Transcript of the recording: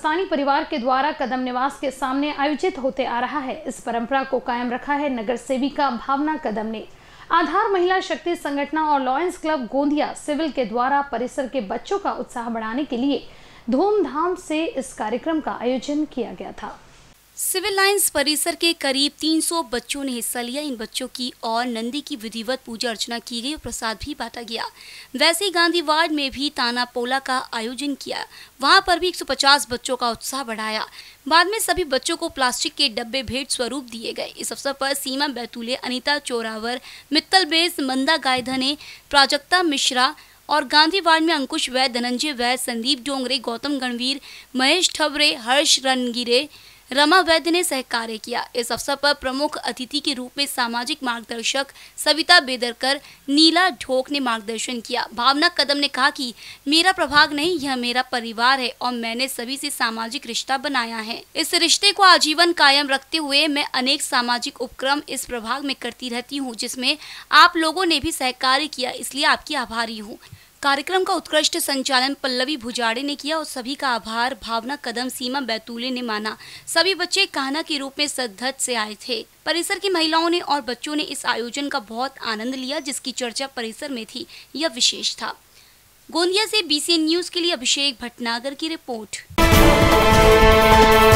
पाकिस्तानी परिवार के द्वारा कदम निवास के सामने आयोजित होते आ रहा है। इस परंपरा को कायम रखा है नगर सेविका भावना कदम ने। आधार महिला शक्ति संगठन और लॉयंस क्लब गोंदिया सिविल के द्वारा परिसर के बच्चों का उत्साह बढ़ाने के लिए धूमधाम से इस कार्यक्रम का आयोजन किया गया था। सिविल लाइंस परिसर के करीब 300 बच्चों ने हिस्सा लिया। इन बच्चों की और नंदी की विधिवत पूजा अर्चना की गई और प्रसाद भी बांटा गया। वैसे ही गांधी वार्ड में भी ताना पोला का आयोजन किया। वहां पर भी 150 बच्चों का उत्साह बढ़ाया। बाद में सभी बच्चों को प्लास्टिक के डब्बे भेंट स्वरूप दिए गए। इस अवसर पर सीमा बैतूले, अनीता चोरावर, मित्तल बेस, मंदा गायधने, प्राजक्ता मिश्रा और गांधी वार्ड में अंकुश वैद, धनंजय वैद, संदीप डोंगरे, गौतम गणवीर, महेश ठबरे, हर्ष रनगिरे, रमा वैद्य ने सहकार्य किया। इस अवसर पर प्रमुख अतिथि के रूप में सामाजिक मार्गदर्शक सविता बेदरकर, नीला ढोक ने मार्गदर्शन किया। भावना कदम ने कहा कि मेरा प्रभाग नहीं, यह मेरा परिवार है और मैंने सभी से सामाजिक रिश्ता बनाया है। इस रिश्ते को आजीवन कायम रखते हुए मैं अनेक सामाजिक उपक्रम इस प्रभाग में करती रहती हूँ, जिसमें आप लोगों ने भी सहकार्य किया, इसलिए आपकी आभारी हूँ। कार्यक्रम का उत्कृष्ट संचालन पल्लवी भुजाड़े ने किया और सभी का आभार भावना कदम, सीमा बैतूले ने माना। सभी बच्चे कहना के रूप में सद्धत से आए थे। परिसर की महिलाओं ने और बच्चों ने इस आयोजन का बहुत आनंद लिया, जिसकी चर्चा परिसर में थी। यह विशेष था। गोंदिया से BCN न्यूज के लिए अभिषेक भटनागर की रिपोर्ट।